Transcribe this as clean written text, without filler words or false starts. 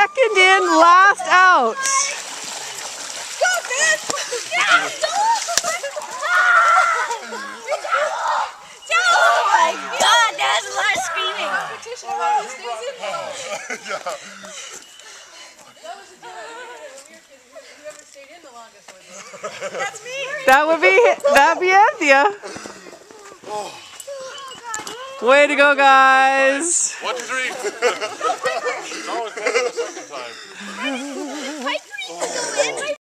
Second in, last out. Go, Ben! Oh my God, that was a lot of screaming. Competition around who stays in there. Whoever stayed in the longest was. That's me. That'd be Anthea. Way to go, guys. 1, 2, 3.